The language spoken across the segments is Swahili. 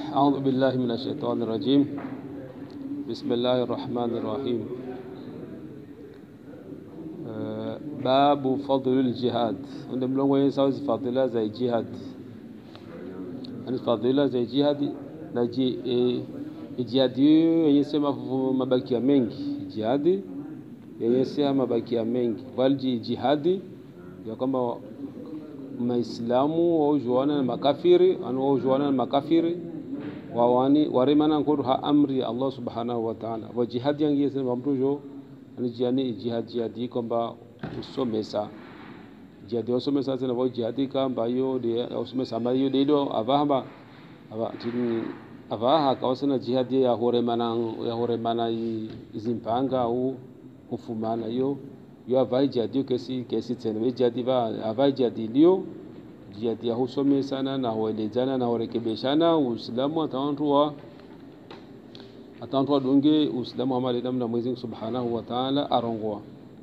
أعوذ بالله من الشيطان الرجيم. بسم الله الرحمن الرحيم. باب فضل الجهاد. ونملون وين سوز فضيلة زي جهاد. أن فضيلة زي جهاد نجي جهاد يسمى مبكي منك جهاد يسمى مبكي منك والجي جهاد يكما Maislamu wajuana na makafiri wajuana na makafiri wawani warimana nkoruha amri Allah subhanahu wa ta'ala wa jihad yangi yesema mtujo ni jihad kwamba usomesa jihad usomesa tena wa jihad kamba hiyo de usomesa mayo dedo avaha kawasana jihad ya horemana izimpanga au kufumana hiyo avai jihad kesi tena jihad avai jihad lio jihad ya husome sana na huelezana na hurekebishana Uislamu atantua dunge Uislamu amali namna Mwenyezi Subhanahu wa Ta'ala arongoa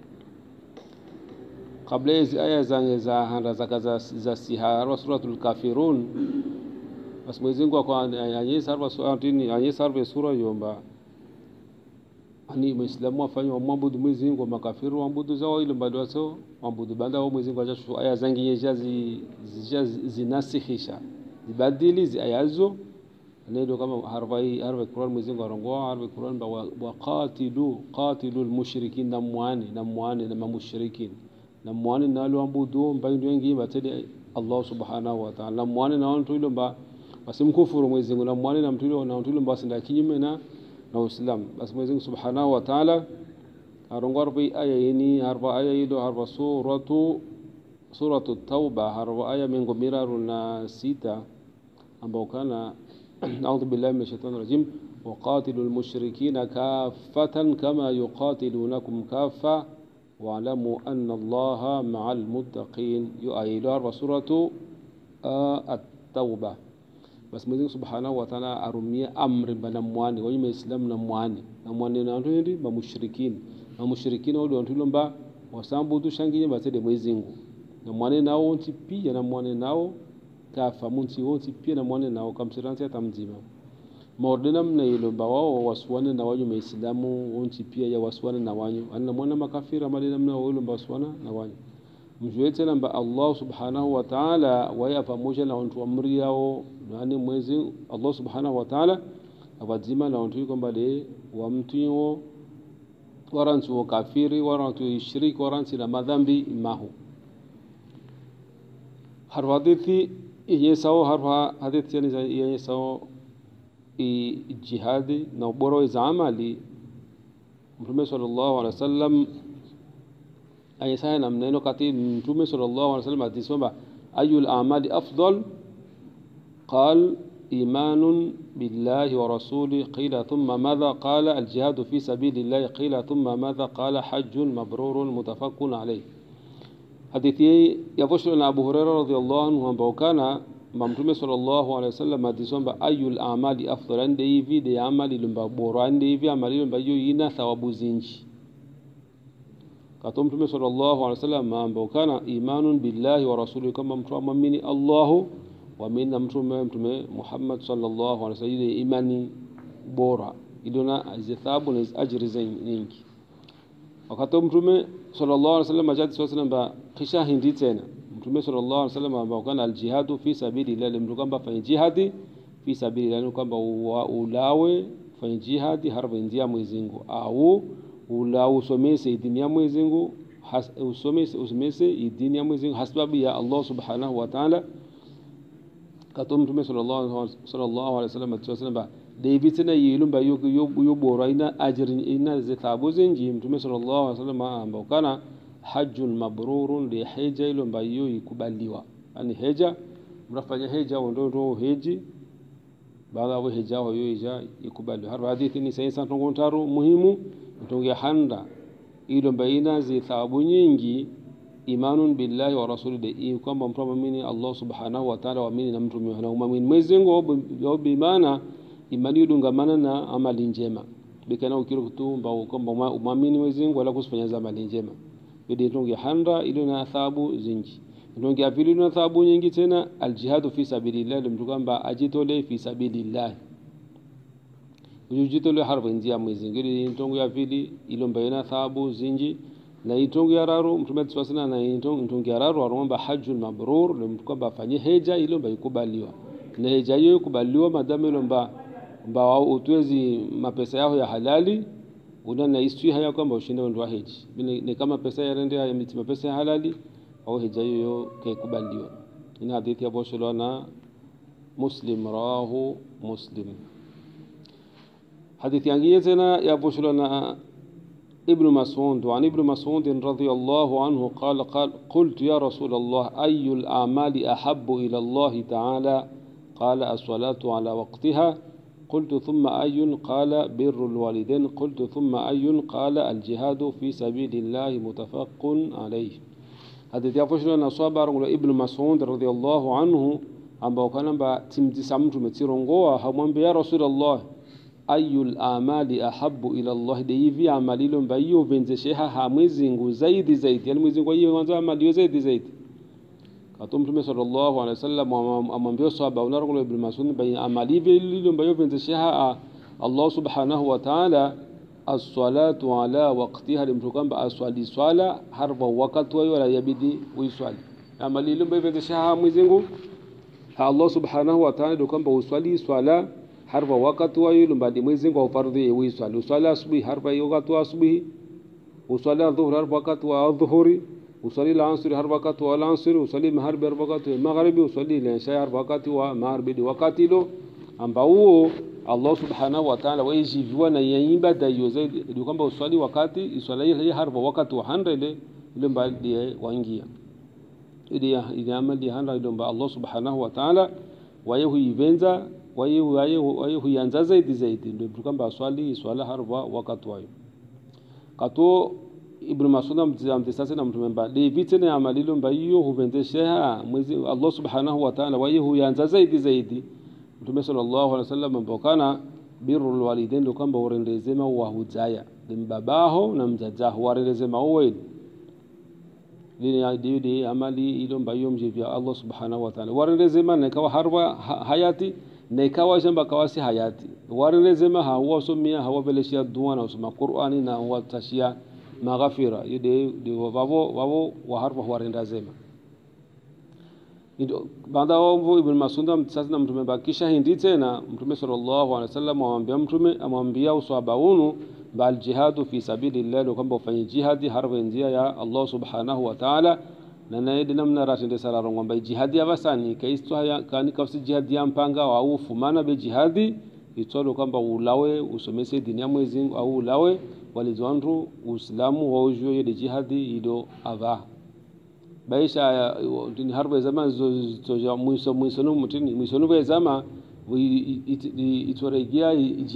kabla hizi aya za handa za sihara suratul kafirun bas Mwenyezi kwa anyesarwa sura yomba ani Muislamu afanye waabudu Mwenyezi Mungu, makafiru waabudu zao ile bado wao waabudu banda wao Mwenyezi Mungu ajashu aya zangi yejazi zinasihisha zibadili zi ayazo ndio kama harfai Qur'an Mwenyezi Mungu arongoa harfai Qur'an wa qatilul mushrikin na muani na mamushrikin na muani na wale waabudu mbayo wengi batende Allah subhanahu wa ta'ala na muani na watu ile mba wasimkufuru Mwenyezi Mungu na muani na mtu ile na mtu ile mba kinyume na Islam. Bas Mwenyezi Subhanahu wa Ta'ala arongwa bi aya ini harfa aya ido harfa suratu Tauba harfa aya mingo miraru na sita ambao kana a'udhu billahi minash shaitani rajim wa qatilul mushrikeena kaffatan kama yuqatilunakum kaffa wa'lamu anna Allaha ma'al muttaqin yu'ayyidu harfa suratu at-Tauba. Bas Mwenyezi Subhanahu wa Ta'ala arumia amri bana mwani wa Uislamu na mwani na watu ndi mushrikini wao ndio lomba wasambudu shangiye batede Mwenyezi Mungu na mwani nao nti pia na mwani nao kafa munti wote pia na mwani nao kamsiranti atamzima maordena mna ilomba wao waswane na wao Uislamu nti pia ya waswane na wao anna mwana makafira malina mna wao ilomba waswana na wao mjuete namba Allah Subhanahu wa Ta'ala waya pamoja na watu amri yao nani Mwenyezi Allah Subhanahu wa Ta'ala abadima na watu kwamba le wa mtu warantu kafiri warantu shiriki warantu na madhambi mahu harwadithi yesao harwa hadithi yani yesao jihadi na ubora wa amali Mtume sallallahu alaihi wasallam ayesaya na mneno kati Mtume sallallahu alaihi wasallam atisoma ayul a'mali afdal قال إيمان بالله ورسوله قيل ثم ماذا قال الجهاد في سبيل الله قيل ثم ماذا قال حج مبرور متفق عليه حديثي يفشل أبو هريرة رضي الله عنه وكان ممتوم صلى الله عليه وسلم أديسون أي الأعمال أفضل عندي في دي عمل لمبور عندي في عمل لمبيو ينا ثواب زينج كتمتوم صلى الله عليه وسلم وكان إيمان بالله ورسوله كما ممتوم مني الله ومن mtume Muhammad sallallahu alaihi wasallam imani bora idona azithabu na ajri nyingi wakati mtume sallallahu alaihi wasallam ajadi sallallahu kisha hindi tena mtume sallallahu alaihi wasallam ambao kana aljihadu fi sabilillah mtu kwamba fanya jihadi fi sabilillah kwamba ulawe fanya jihadi harba njia Mwenyezi Mungu au ulawe usomese dini ya Mwenyezi Mungu usomese dini ya Mwenyezi Mungu hasbabu ya Allah subhanahu wa ta'ala kato mtume sallallahu alaihi wasallam atusema David na yilumba yo bora ina ajrin ina zithabu zinji mtume sallallahu alaihi wasallam ambao kana hajjun mabrurun li hija ilumba yo ikubaliwa yani hija mrafanya hija ndio heji baada ya hija hiyo hija ikubaliwa har hadithi ni sahihi tungontaru muhimu mtungia handa ilumba ina zithabu nyingi imanun billahi wa rasulihi kwamba mtu muamini Allah subhanahu wa ta'ala waamini na mtu muamini Mwenyezi Mungu bimaana imani yudungamana na amali njema bikana ukirukutumba kwamba muamini Mwenyezi Mungu wala kusifanya amali njema bidi tungi handa ile na thawabu zingi ndonge ya pili na thawabu nyingi tena aljihadu fi sabilillah mtu kwamba ajitole fi sabilillah ujitole harfa njia mwezi ngiri ndongo ya pili ilomba ina thawabu zinji na itongo ya raru mtume twasana na itongo ya raru aromba hajjul mabrur mtu kwamba afanye hija ilomba ikubaliwa na hija hiyo ikubaliwa madamu ilomba mbao utwezi mapesa yao ya halali unana istwi haya kwamba ushinde ndo hiji ni kama pesa ya rende ya miti mapesa ya halali au hija hiyo kaikubaliwa ina hadithi ya bosholo na Muslim rawahu Muslim hadithi nyingine tena ya bosholo na ابن مسعود وعن ابن مسعود رضي الله عنه قال قلت يا رسول الله أي الأعمال أحب إلى الله تعالى قال الصلاة على وقتها قلت ثم أي قال بر الوالدين قلت ثم أي قال الجهاد في سبيل الله متفق عليه هذا يفشل أن صابر ابن مسعود رضي الله عنه ambao kana timtisa mtu metirongoa hamwambia ya rasul Allah ayul amali ahabbu ila Allah de hivi amalilo mbayo venzesheha hamwezi ngu zaidi yani mwezi kwa hiyo kwanza amali zaidi kato mtume sallallahu alaihi wasallam amwambia sahaba unarongo ibn Mas'ud bai amali vile mbayo venzesheha Allah subhanahu wa ta'ala as-salatu ala waqtiha limtukamba aswali swala harfa wakati wala yabidi uiswali amali ile mbayo venzesheha mwezi ngu Allah subhanahu wa ta'ala dokamba uswali swala harfa wakati wa yule mbadi mwezi kwa fardhi uiswali uswali asubuhi harfa wakati wa asubuhi uswali dhuhur harfa wakati wa dhuhuri uswali al-asr harfa wakati wa al-asr uswali maghrib harfa wakati wa maghribi uswali al-isha harfa wakati wa maghribi wakati lo ambao Allah subhanahu wa ta'ala wajiviwa na ibada hiyo zaidi kwamba uswali wakati iswali ile harfa wakati wa 100 ile mbadi waingia ili amali handa ile Allah subhanahu wa ta'ala waye huivenza waye huanza zaidi ndio kwamba swala harfa wakati wao kato ibn Mas'ud amtesasa na mtume mbali vitene amalilo mbayo huvendesha mwezi Allah subhanahu wa ta'ala waye huanza zaidi mtume sallallahu alaihi wasallam mbokana birrul walidain ndio kwamba urendezema wa hujaya mbabaho na mjajaho warendezema wewe dini adidi amali ilo mbayo mjivya Allah subhanahu wa ta'ala warendezema na kawa harfa hayati na ikawa shamba kawasi hayati warelezema hawa somia hawa veleshia dua na usoma Qur'ani na watashia maghfira yede wavo wa harfa warendazema ndio baada wao ibn Mas'ud sasa na mtume bakisha hindi tena mtume sallallahu alaihi wasallam amwambia uswabaunu bal jihadu fi sabilillah kwamba ufanye jihadi harfa njia ya Allah subhanahu wa ta'ala na naidi namna ratende sararo ngomba jihadi abasani kaisto haya kani kafsi jihadi ya mpanga au ufumana be jihadi itolo kwamba ulawe usomese dini ya mwezi au ulawe walizwandu uislamu wa ujo ye jihadi ido ava baisha dini harba zama zoja mwiso no mutini mwiso no zama itoregia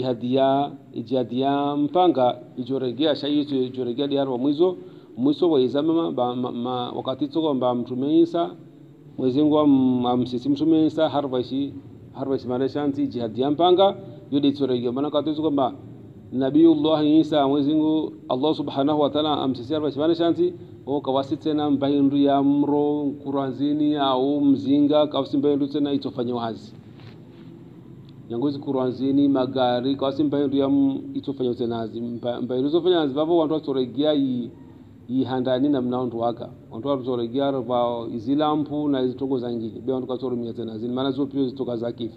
jihadia mpanga ijoregia shayitu ijoregia diarwa mwiso wa izama wakati toko mba mtume Isa mwezi ngo amsisi mtume Isa harbashi mareshanti jihadia mpanga yodi toregia maana wakati toko mba Nabiullah Isa mwezi ngo Allah subhanahu wa ta'ala amsisi harbashi mareshanti o kawasi tena mbaindu ya mro kuranzini au mzinga kawasi mbaindu tena itofanya wazi yangozi kuranzini magari kawasi mbaindu ya itofanya tenazi mbaindu zofanya wazi babo wantu watoregia handani na mnaonto waka wantu watoregia kwa izilampu na izitongo zangine be wantu katorumia tena zini maana zo pio zitoka za kifu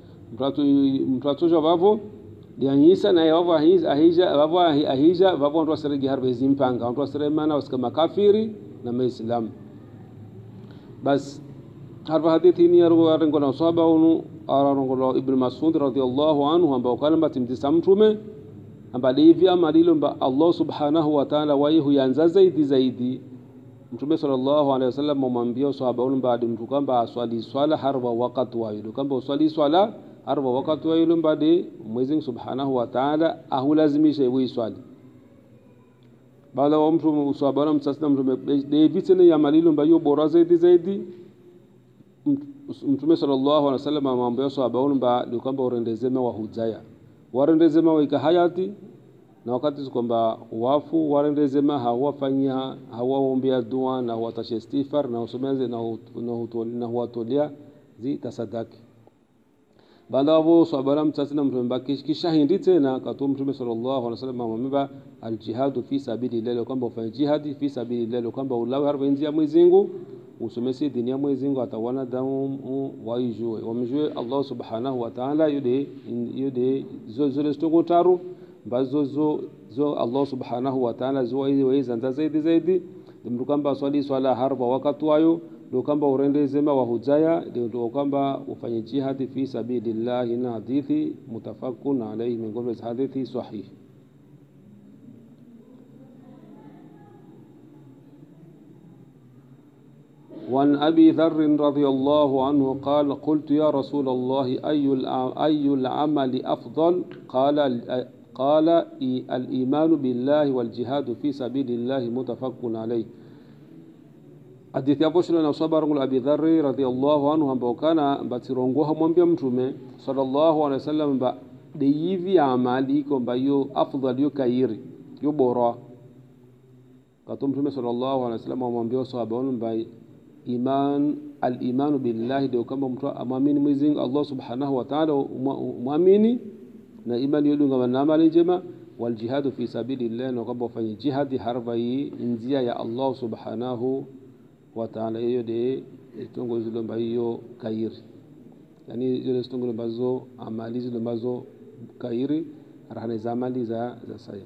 mtu atojo babo dianyisa na yavo ahija babo wantu waseregia harbe zimpanga wantu waseremana wasikama kafiri na muislam bas harfa hadithi ni arengo na sahaba unu arango ibn Mas'ud radhiyallahu anhu ambao kalamba timtisa mtume ambali hivi amalilo mba Allah subhanahu wa ta'ala waye huyanza zaidi mtume sallallahu alaihi wasallam mwambia sahaba unu baada mtu kwamba aswali swala harfa wakati wayo kwamba uswali swala harfa wakati wayo mbadi Mwenyezi subhanahu wa ta'ala ahulazimisha iwe swali baada wa mtu sahaba na mtasna mtume David ya amalilo mba yo bora zaidi mtume sallallahu alaihi wasallam amwambia sahaba unu mba kwamba urendezema wa hujaya warendezema wa hayati na wakati kwamba wafu warendezema hawafanyia hawaombea dua na watashe istighfar na usomeze na huwatolea zitasadaki baada hapo swabara mtasi na mtume kisha hindi tena katu mtume sallallahu alaihi wasallam amemba aljihad fi sabilillah kwamba ufanye jihad fi sabilillah kwamba ulawe harbenzi Mwenyezi Mungu usomesi dini ya Mwenyezi Mungu atawana damu waijue wamjue Allah subhanahu wa ta'ala yude zile stoko taru bazo zo Allah subhanahu wa ta'ala zo waiza zaidi ndio kwamba swala harba wakati wayo ndio kwamba urendezema wa hujaya ndio kwamba ufanye jihad fi sabilillah na hadithi mutafaqun alayhi min qawli hadithi sahih وعن أبي ذر رضي الله عنه قال قلت يا رسول الله أي العمل أفضل قال الإيمان بالله والجهاد في سبيل الله متفق عليه hadithi hapo shule na usaba rungul Abi Dharr radhiyallahu anhu ambao kana batirongoha mwambia mtume sallallahu alaihi wasallam ba de hivi amali kwamba hiyo afdal yo kairi yo bora kato mtume sallallahu alaihi wasallam amwambia sahaba wamba al-iman billahi ndio kama mtu amamini Mwenyezi Mungu Allah subhanahu wa ta'ala muamini na imani yodunga na amali njema wal jihad fi sabilillah na kwamba ufanye jihad harba hii njia ya Allah subhanahu wa ta'ala hiyo de itongo zile mba hiyo kairi yani zile itongo ambazo amali zile ambazo kairi rahana za amali za saya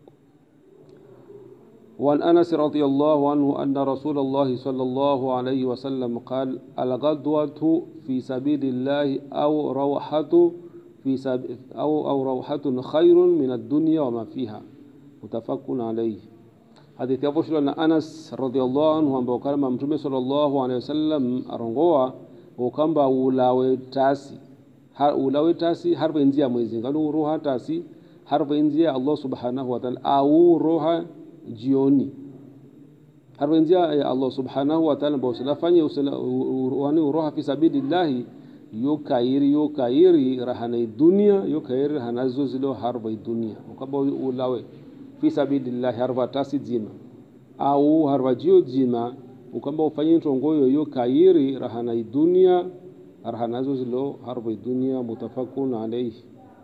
وعن أنس رضي الله عنه أن رسول الله صلى الله عليه وسلم قال الغدوة في سبيل الله أو روحة خير من الدنيا وما فيها متفق عليه حديث أبو شلون أنس رضي الله عنه ambao kama mtume sallallahu alaihi wasallam arongoa ukamba ulawe tasi harba njia Mwenyezi Mungu roha tasi harba njia Allah subhanahu wa ta'ala au roha jioni harba njia ya Allah subhanahu wa ta'ala ambao unafanya wani roha fi sabilillah yo kairi rahana dunia yo kairi rahana zilo harba dunia ukamba ulawe fi sabilillah harba tasi jima au harba jio jima ukamba ufanye ntongoyo yo kairi rahana dunia rahana zilo harba dunia mutafaqun alayhi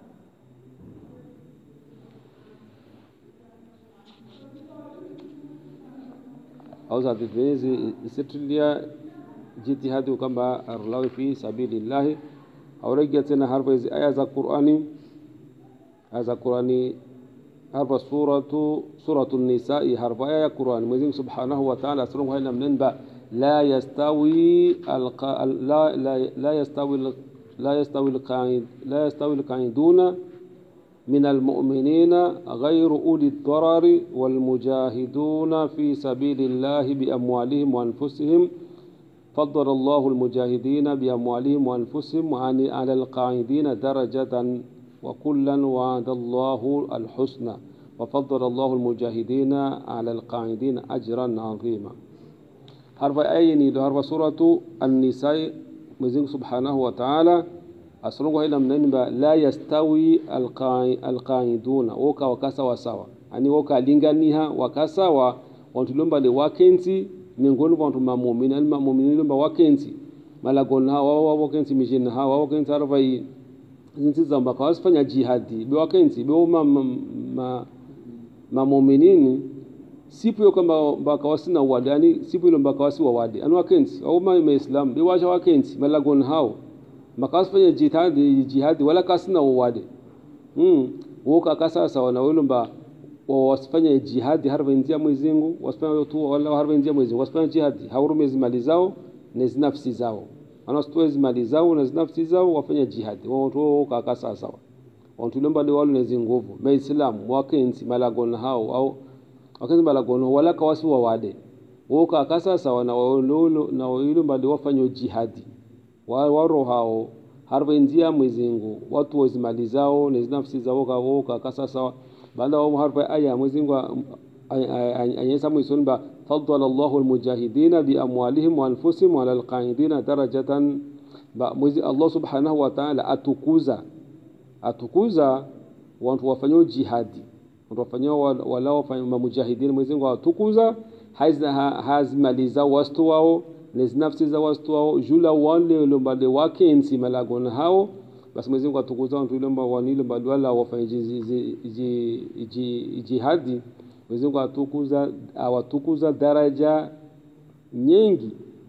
au za vivezi isitilia jitihadi ukamba arlawi fi sabilillah au rejea tena harba hizi aya za Qur'ani harba suratu an-nisaa harba aya ya Qur'an Mwenyezi Mungu subhanahu wa ta'ala asrungu haina mnenba la yastawi al-qa'iduna من المؤمنين غير أولي الضرر والمجاهدون في سبيل الله بأموالهم وأنفسهم فضل الله المجاهدين بأموالهم وأنفسهم على القاعدين درجة وكلا وعد الله الحسنى وفضل الله المجاهدين على القاعدين أجرا عظيما حرف أيني حرف سورة النساء مزين سبحانه وتعالى asrongo hila mnenba la yastawi alqaiduna woka wakasa wasawa ani woka linganiha wakasawa wantulomba le wakenzi miongoni mwa muumini al-mu'minin lomba wakenzi malagona hawa wakenzi mijina hawa wakenzi arvai zinzi zamba kawasifanya jihadi be wakenzi be muuminin sipo kama bakawasina wadi ani sipo lomba kawasi wadi anu wakenzi au islam be wacha wakenzi malagona hawa makasifanya jihadi wala kasina wade woka kasa sawa na welomba wasifanya jihadi harba njia Mwenyezi Mungu wasifanya tu wala harba njia Mwenyezi Mungu wasifanya jihadi haurumezi mali zao na nafsi zao anastowezi mali zao na nafsi zao wafanya jihadi wao kasa sawa wantulomba wale nezi nguvu maislamu wakenzi malagona hao au wakenzi malagona wala kawasi wade woka kasa sawa na welomba wafanya jihadi waro hao harba njia Mwenyezi Mungu watu wazimali zao na nafsi zao kawoka kasa sawa baada wa harba aya Mwenyezi Mungu anyesa mwisonba faddala Allahu almujahidina bi amwalihim wa anfusihim ala alqaidina darajatan Mwenyezi Allah subhanahu wa ta'ala atukuza watu wafanyao jihadi wafanyao walao fanya mujahidin Mwenyezi Mungu atukuza hazimaliza wastu wao nafsi za wastu wao jula wale lombade wake ensi malagona hao basi Mwenyezi Mungu atukuza watu lomba wanile badwala wafanye jihadi Mwenyezi Mungu awatukuza daraja nyingi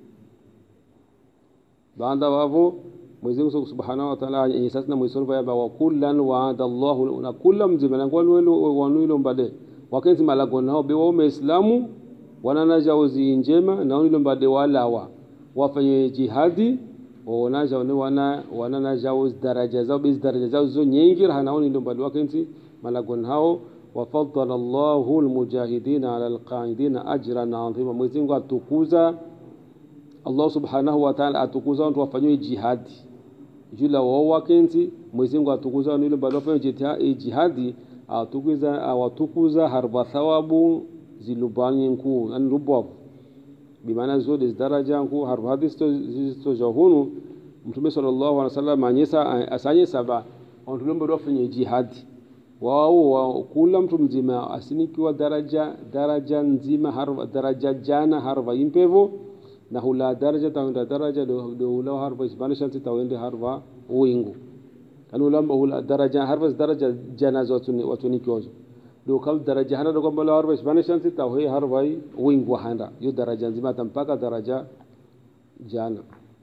baada wavo Mwenyezi Mungu Subhanahu wa Ta'ala yesasna mwisoro ya wa kullan wa'ada Allahu na kullam mzima ngwalo wanuilo mbade wakenzi malagona hao bewa Uislamu wananaja uzi njema na unilo mbade walawa wafanye jihadi wanaja wananaja uzi daraja zao zo nyingi rahana unilo mbade wakenzi malagona hao wafaddala Allahu almujahidina ala alqa'idina ajran 'azima Mwenyezi Mungu atukuza Allah Subhanahu wa Ta'ala atukuza watu wafanye jihadi jula wao wakenzi Mwenyezi Mungu atukuza wanilo mbade wafanye jihadi awatukuza harba thawabu zilubani nkuu yani rubavu bimaana zote daraja nkuu harba hadisto jahunu Mtume sallallahu alaihi wasallam asanye saba watu wafanye jihadi wao kula mtu mzima asinikiwa daraja nzima harba daraja jana harba impevo na hula daraja tawenda daraja do hula harba isbanisha tawende harba wingu kanu lamba hula daraja harba daraja jana watu nikiozo do kal daraja hana do kwamba harba isbanisha tawhe harba wingu handa yo daraja nzima tampaka daraja jana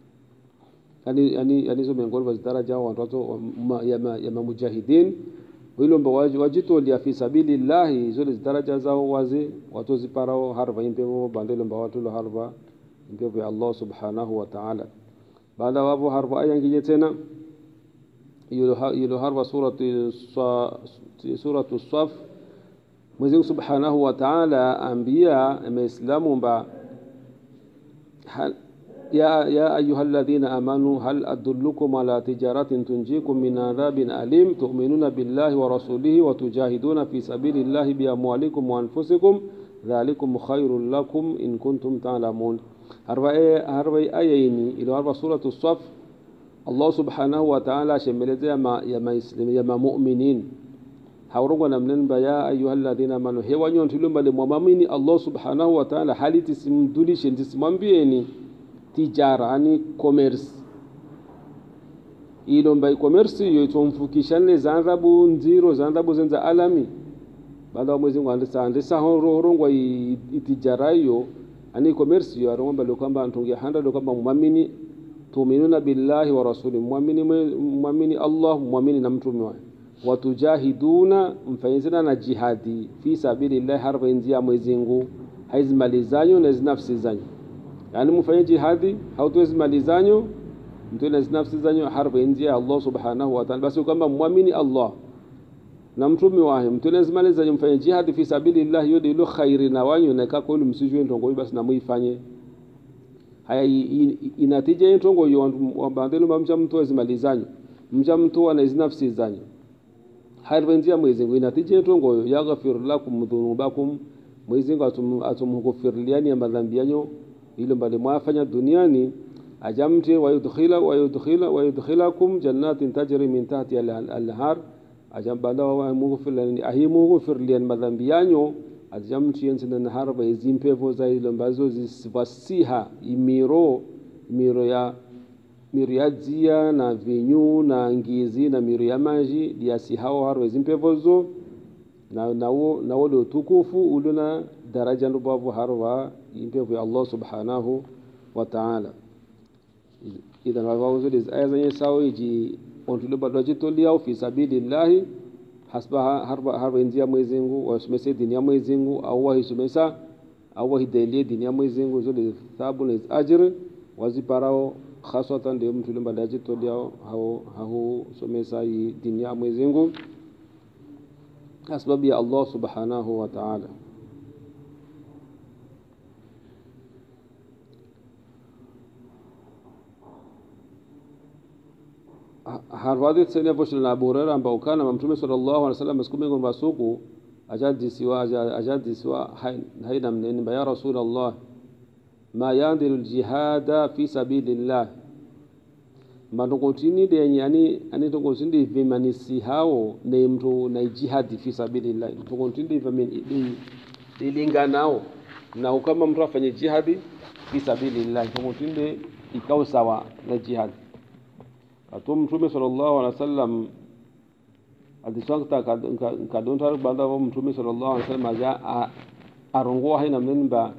yani zo miongoni mwa daraja watu ya mujahidin hilo mba wajito li fi sabilillah zile daraja zao wazi watu ziparao harba impevo bandelo mba watu harba impevo ya Allah Subhanahu wa Ta'ala baada wapo harba aya nyingine tena yule harba suratu Saf Mwenyezi Subhanahu wa Ta'ala ambia Waislamu mba يا أيها الذين آمنوا هل أدلكم على تجارة تنجيكم من عذاب أليم تؤمنون بالله ورسوله وتجاهدون في سبيل الله بأموالكم وأنفسكم ذلكم خير لكم إن كنتم تعلمون هربي آيين إلى هرب سورة الصف الله سبحانه وتعالى شملت يا مؤمنين haurongwa mnenba ya ayuha alladhina amanu hewanyo ntulumba le muamini Allah Subhanahu wa Ta'ala haliti simdulishe ndisimwambieni tijara ani commerce ilo mbai commerce yo itomfukishane zandabu nziro zandabu zenza alami baada Mwenyezi Mungu andisa horongwa itijara yo ani commerce yo aromba lo kwamba antungia handa lo kwamba muamini tuminuna billahi wa rasuli muamini Allah muamini na mtume wake watujahiduna mfanyizina na jihadi fi sabilillah harba inzia Mwenyezi Mungu haizimalizanyo na nafsi zanyu yani mfanye jihadi hautuwezi malizanyo mtu na nafsi zanyu harba inzia Allah Subhanahu wa Ta'ala basi kwamba muamini Allah na mtume wake mtu na malizanyo mfanye jihadi fi sabilillah yodi lo khairi na wanyu na kako ile msijue ndongo basi na muifanye haya inatija ndongo yo wabandelo mcha mtu azimalizanyo mcha mtu ana nafsi zanyu harbendia Mwenyezi Mungu inatije tongo yaghfir lakum dhunubakum Mwenyezi Mungu atumghufiriliani madhambi yanyu ile mbali mwafanya duniani ajamte wayudkhilakum jannatin tajri min tahti al-anhar ajambala wa mughfiriliani ahimughfiriliani madhambi yanyu ajamte yensina nahar ba izimpevo za ile mbazo zisivasiha miro ya na vinyu na ngizi na miru ya maji diasi hao harwe zimpevozo na wale utukufu uluna daraja ndubavu harwa impevo ya Allah Subhanahu wa Ta'ala idhan wawazo hizi aya zenye sawa iji ontuluba dojitolia fi sabilillah hasba harba india Mwenyezi Mungu wasumese dini ya Mwenyezi Mungu au wahisumesa au wahidalie dini ya Mwenyezi Mungu zile thawabu na ajr waziparao khasatan ndio mtu limba daji todia hao somesa hii dini ya Mwenyezi Mungu sababu ya Allah Subhanahu wa Ta'ala harwadhi tsene boshla na Abu ambao kana Mtume sallallahu alaihi wasallam siku masuku ajadisiwa haina mneni ya Rasulullah ما يندل الجهاد في سبيل الله mandongotini de yani tongotini vimanisi hao ne mtu na jihad fi sabilillah tongotini de linganao na kama mtu afanye jihad fi sabilillah tongotini ikao sawa na jihad. Mtume sallallahu alaihi wasallam adisakta kadonta banda wa Mtume sallallahu alaihi wasallam aja arongoa haina mnimba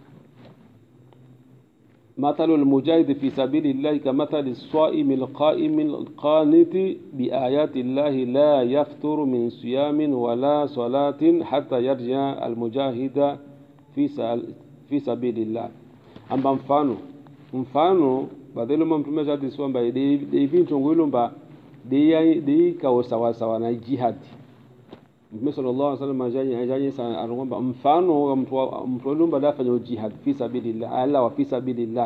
مثل المجاهد في سبيل الله كمثل الصائم القائم القانت بآيات الله لا يفتر من صيام ولا صلاة حتى يرجع المجاهد في سبيل الله. أما mfano badelo Mtume jadi swamba de ntongolo mba de kawo sawa na jihad. Mtume sallallahu alaihi wasallam ajaye sana arongomba mfano wa mtu lumba dafanya jihad fi sabilillah ala wa fi sabilillah.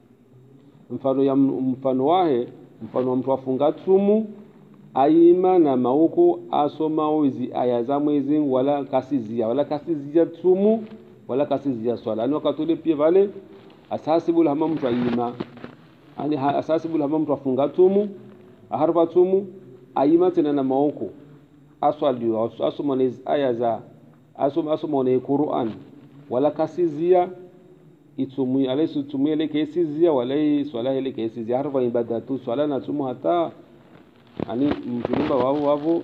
Mfano wahe mfano wa mtu afunga tumu aima na mauko asoma hizi aya za mwezi wala kasizia tumu wala kasizia swala. Ani wakatole pia vale asasibul hamam mtu aima ani asasibul hamam mtu afunga tumu aharba tumu aima tena na mauko aswali asoma hizi aya za asoma na Qur'an wala kasizia itumu alaysu tumu ile kesizia wala swala ile kesizia harfa ibadatu swala na tumu hata ani mtulimba wao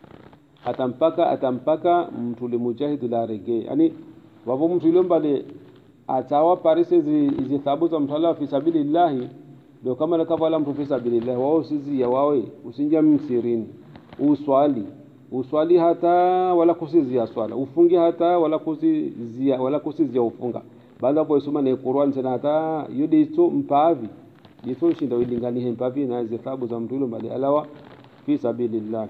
atampaka mtu limujahid la rege yani wao mtulimba le atawa parise hizi thabu za mtala fi sabilillah ndio kama nakavala mtu fi sabilillah wao sizia wawe usinja msirini uswali hata wala kusizia swala ufunge hata wala kusizia ufunga baada hapo isoma na Qur'an tena hata yudi to mpavi dito shinda wilingani mpavi na hizo thabu za mtu mbali alawa fi sabilillah.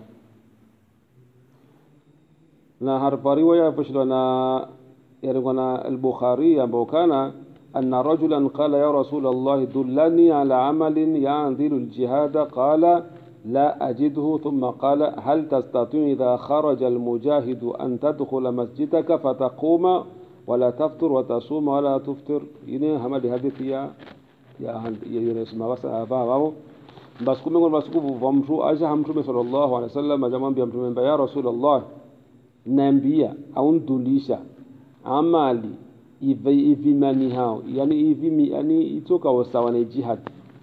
Na harfa riwaya fashilana yarigona al-Bukhari ambao kana anna rajulan qala ya Rasulullah dullani ala amalin ya'dhilu al-jihad qala لا أجده ثم قال هل تستطيع إذا خرج المجاهد أن تدخل مسجدك فتقوم ولا تفطر وتصوم ولا تفطر إنه هم الحديث يا يرسم وسأباه بس كم يقول بس كم فمشوا أجا هم شو صلى الله عليه وسلم جماعة بيمشوا من يا رسول الله نبيا أو ندليشا عمالي إذا مني هاو يعني يتوقع وسواني جهاد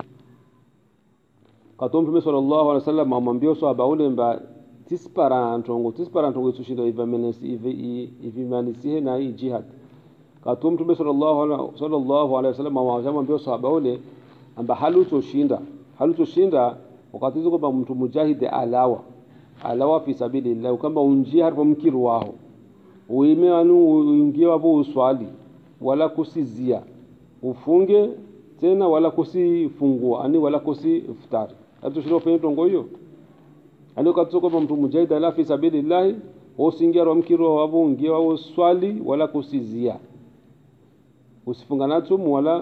kato Mtume sallallahu alaihi wasallam amwambia sahaba ule mba tispara ntongo tushinda ivimanisihe na hii jihad. Kato Mtume sallallahu alaihi wasallam amwambia sahaba ule amba halutoshinda wakati ziko kwa mtu mujahid alawa fi sabilillah kama unjia hapo mkiru wao uime anu uingie wapo uswali wala kusizia ufunge tena wala kusifungua ani wala kusiftari atushiro fanya tongo hiyo ani ukatoka kwa mtu mujahid ala fi sabilillah usingia ro mkiro wabo ungia wao swali wala kusizia usifunga natum wala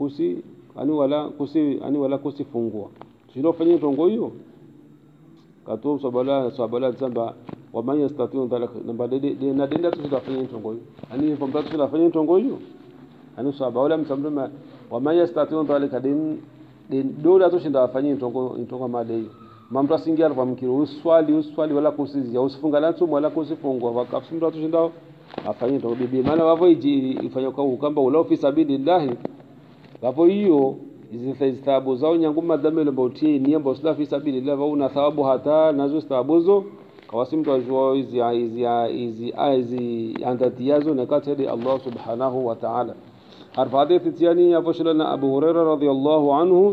wala kusifungua tushiro fanya tongo hiyo kato sabala zamba wa man yastati'u dhalika namba de na denda tusifanya tongo hiyo ani pomba tusifanya tongo hiyo ani sabala msamrema wa man yastati'u dhalika din dola tushinda afanyie ntongo madai mambo asingia kwa mkiro uswali wala kusizia usifunga natum wala kusifungwa wakafumba tushinda afanyie ntongo bibi maana wao ifanya kwa ukamba ula fi sabilillah hapo hiyo hizi thawabu zao nyanguma dhamelo bauti ni ambapo sala fi sabilillah wao na thawabu hata nazo thawabuzo kawasimtu ajua hizi andatiazo na katili Allah subhanahu wa ta'ala. حرف حديث الثاني يفشلنا أبو هريرة رضي الله عنه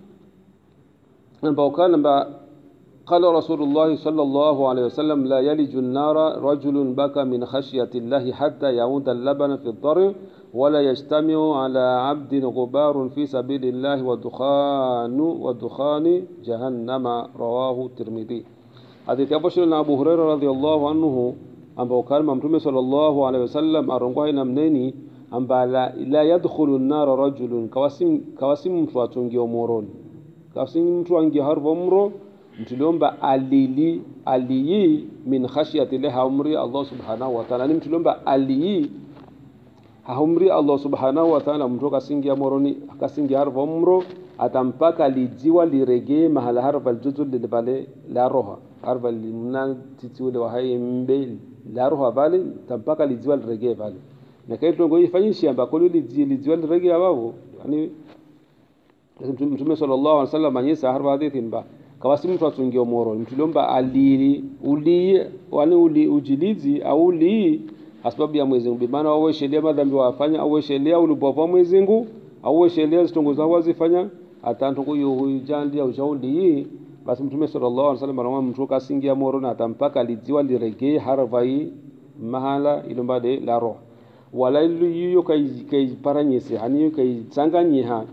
قال رسول الله صلى الله عليه وسلم لا يلج النار رجل بكى من خشية الله حتى يعود اللبن في الضر ولا يجتمع على عبد غبار في سبيل الله ودخان جهنم رواه الترمذي. حديث يفشلنا أبو هريرة رضي الله عنه قال ممتوم صلى الله عليه وسلم أرنقوا نمنيني amba la yadkhulu an-nar rajulun kawasim mtu atungia moroni kawasim mtu angia harbo mro mtulomba aliyi min khashyati la haumri Allah subhanahu wa ta'ala ni mtulomba aliyi haumri Allah subhanahu wa ta'ala mtu kasingia moroni akasingia harbo mro atampaka lijiwa liregee mahala harfa juzu lile la roha harfa limna titiule wa hai mbe la roha vale tampaka lijiwa liregee vale na kai tongo ifanyishia ambako lijiwa liregee wao yani Mtume sallallahu alaihi wasallam anyesa harfa hadithin ba kawasi mtu atungio moro mtulomba alili uli ujilizi au uli asbabu ya Mwenyezi Mungu maana wao sheria madhambi wafanya au sheria ulubova Mwenyezi Mungu au sheria zitongoza wazifanya atanto huyu jandi au shauli basi Mtume sallallahu alaihi wasallam anaomba mtu kasingia moro na atampaka lijiwa liregee harfai mahala ilombade la roho wala hiyo kai paranyese hani kai changanyiha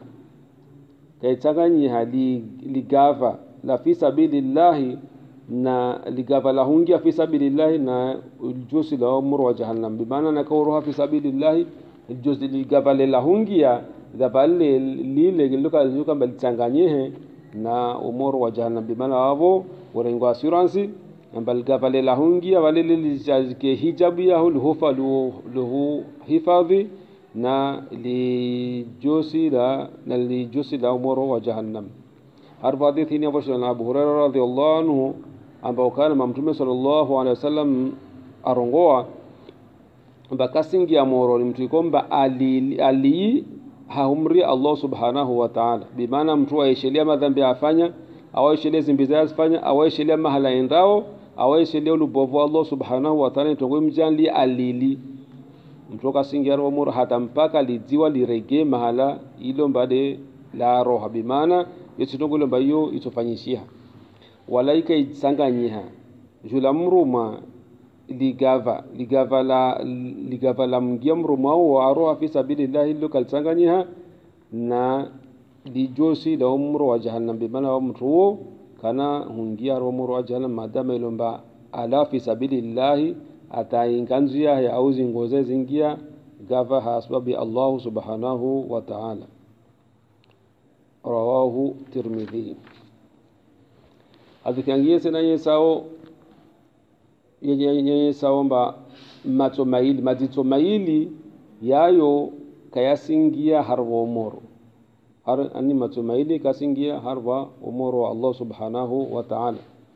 ligava la fi sabilillahi na ligava la hungia fi sabilillahi na ujusi la umru wa jahannam bimana na kauruha fi sabilillahi ujusi ligava la hungia dhabale lile luka mbalitanganyehe na umru wa jahannam bimana wao warengo assurance ambal gava la hungia wale lilizike hijabu ya hufa luhu hifadhi na lijusi la umuru wa jahannam harfa hadithi ni na Abu Hurairah radhiyallahu anhu ambao kana Mtume sallallahu alaihi wasallam arongoa bakasingi ya moro mtuikomba ali haumri Allah subhanahu wa ta'ala bimaana mtu aishelia madhambi afanya au aishelia zimbiza afanya au aishelia mahala endao au aishelia lubovu Allah subhanahu wa ta'ala tongo mjali alili mtoka singi arwa mura hata mpaka lijiwa liregee mahala ilo mbade la roha bimana yesitongo mbayo itofanyishia walaika itsanganyiha jula mruma ligava la mgia mruma wa aroha fi sabilillah ilo kaltsanganyiha na lijosi la umru wa jahannam bimana wa mtu kana hungia arwa muru wa jahannam madama ilo mba ala fi sabilillah atainganzia ya auzi ngoze zingia gava hasbabi Allah subhanahu wa ta'ala rawahu Tirmidhi adikangie sena yesao yenye saomba matito maili yayo kayasingia harwa umuru ani matumaili kasingia harwa umuru Allah subhanahu wa ta'ala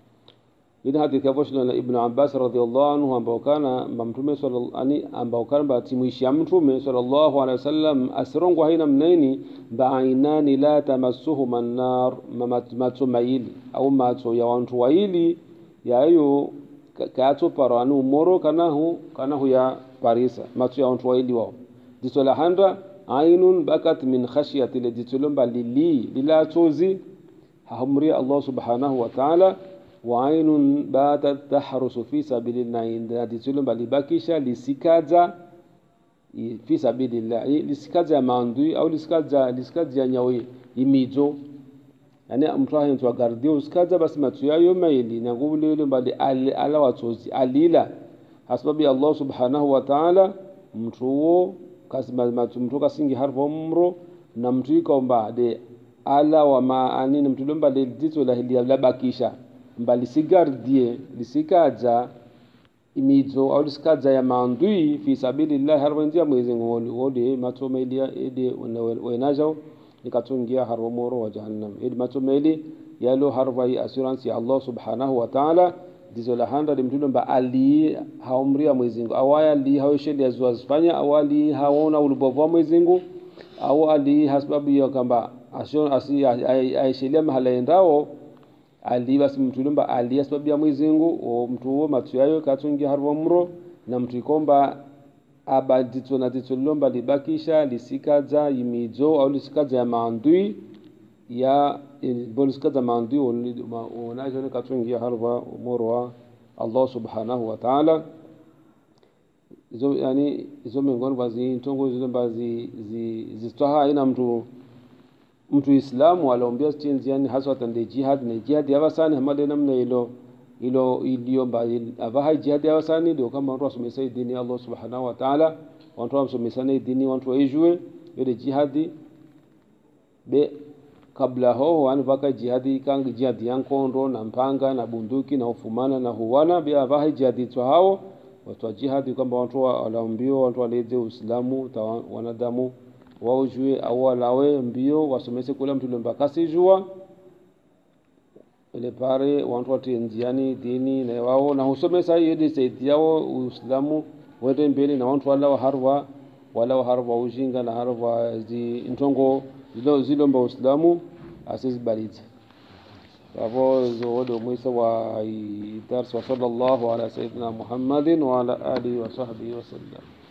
ina hadithi ya na Ibn Abbas radhiyallahu anhu ambao kana Mtume ambao kana batimuishia Mtume sallallahu alaihi wasallam asirongo haina mnaini ba'inani la tamassuhu manar matumaili au mato ya watu waili yayo kato paranu moro kana hu ya parisa mato ya watu waili wao disola handa ainun bakat min khashyati laditulumba lila tozi hamri Allah subhanahu wa ta'ala wa ainun batat tahrusu fi sabilillah inda ditulumba libakisha lisikaza fi sabilillah lisikaza mandui au lisikaza ya nyawi imizo yani mtu ahentu agardio usikaza basi matu yayo maili na nguvu lile mbali ala watozi alila hasbabi Allah subhanahu wa ta'ala mtu mtu kasingi harfo mro na mtu ikomba de ala wa maani na mtu lomba de dito la bakisha mbali sigardie lisikaja imizo au lisikaja ya mandui fi sabilillah harwanzia Mwenyezi Mungu wode matomelia ede wenajo nikatungia harwa moro wa jahannam ede matomeli yalo harwa assurance ya Allah subhanahu wa ta'ala dizo la handa mtulomba ali haumria Mwenyezi Mungu awaya li hawesheli azwazifanya awali haona ulubovu wa Mwenyezi Mungu au ali hasbabu ya kamba aishelia mahala endao ali basi mtulomba ali asbabu ya Mwenyezi Mungu mtu huo matu yayo katungia harwa mro na mtu ikomba abadito na ditulomba libakisha lisikaza imizo au lisikaza ya maandui ya bolskaza maandui onaje ne katungia harwa umurwa Allah subhanahu wa ta'ala izo miongoni bazi tongo zile bazi zitaha ina mtu Islamu alombia chenzi yani haswa tande jihad na jihad ya wasani hamade namna ilo mbali avaha jihad ya wasani ndio kama watu wasomesa dini Allah subhanahu wa ta'ala watu wasomesa dini watu waijue ile jihadi be kabla ho wanu baka jihadi kangi jihadi yankondo na mpanga na bunduki na ufumana na huwana be avaha jihadi to hao watu wa jihadi kwamba watu walaambio watu walete Uislamu wanadamu waujue awalawe mbio wasomese kula mtu lemba kasijua ile pare wantu watie njiani dini na wao na husomesa yedi saidi yao Uislamu wete mbele na wantu wala harwa ujinga na harwa zi ntongo zilomba Uislamu asizibalize hapo zodo mwisa wa darsa wa sallallahu ala sayyidina Muhammadin wa ala alihi wa sahbihi wa sallam.